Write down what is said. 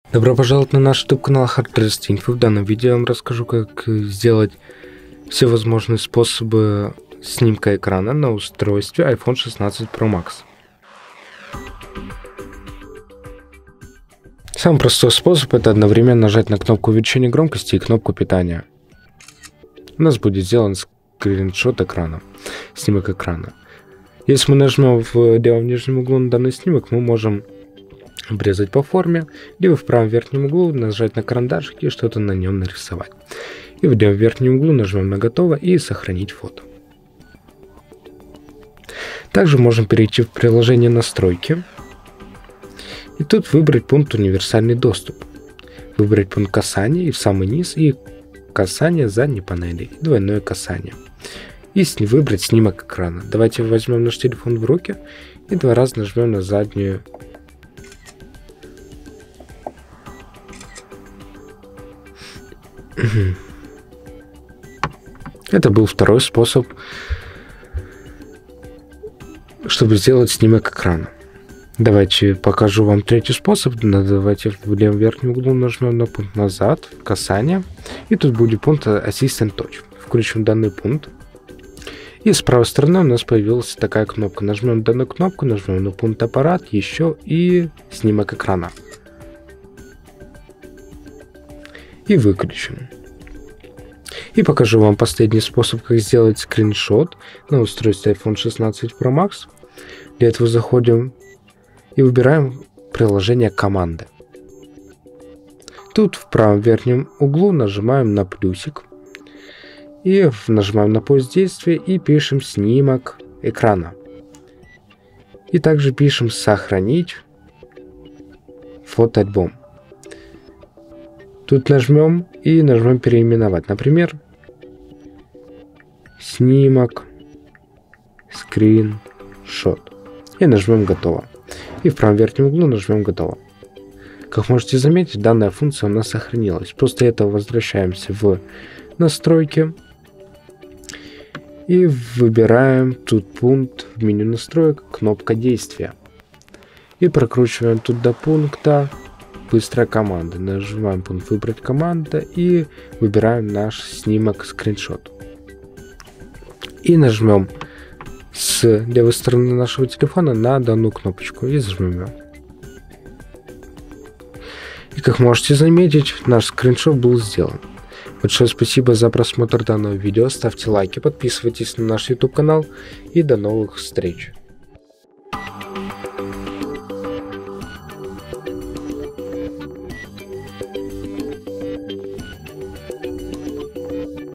Добро пожаловать на наш YouTube канал Hardrest Info. В данном видео я вам расскажу, как сделать все возможные способы снимка экрана на устройстве iPhone 16 Pro Max. Самый простой способ — это одновременно нажать на кнопку увеличения громкости и кнопку питания. У нас будет сделан скриншот экрана, снимок экрана. Если мы нажмем в левом нижнем углу на данный снимок, мы можем обрезать по форме, либо в правом верхнем углу нажать на карандашик и что-то на нем нарисовать. И в левом верхнем углу нажмем на «Готово» и «Сохранить фото». Также можем перейти в приложение «Настройки» и тут выбрать пункт «Универсальный доступ». Выбрать пункт касания и в самый низ, и касание задней панели, и двойное касание. И выбрать снимок экрана. Давайте возьмем наш телефон в руки и два раза нажмем на заднюю. Это был второй способ, чтобы сделать снимок экрана. Давайте покажу вам третий способ. Давайте в левом верхнем углу нажмем на пункт «Назад», касание, и тут будет пункт «Assistant Touch». Включим данный пункт. И с правой стороны у нас появилась такая кнопка. Нажмем данную кнопку, нажмем на пункт «Аппарат», еще и снимок экрана. И выключим. И покажу вам последний способ, как сделать скриншот на устройстве iPhone 16 Pro Max. Для этого заходим и выбираем приложение «Команды». Тут в правом верхнем углу нажимаем на плюсик и нажимаем на поиск действия и пишем снимок экрана. И также пишем «Сохранить фотоальбом». Тут нажмем и нажмем переименовать. Например, снимок, скриншот. И нажмем «Готово». И в правом верхнем углу нажмем «Готово». Как можете заметить, данная функция у нас сохранилась. После этого возвращаемся в настройки. И выбираем тут пункт в меню настроек «Кнопка действия». И прокручиваем тут до пункта «Быстрая команда». Нажимаем пункт «Выбрать команда» и выбираем наш снимок скриншот. И нажмем с левой стороны нашего телефона на данную кнопочку и зажмем ее. И как можете заметить, наш скриншот был сделан. Большое спасибо за просмотр данного видео. Ставьте лайки, подписывайтесь на наш YouTube канал и до новых встреч.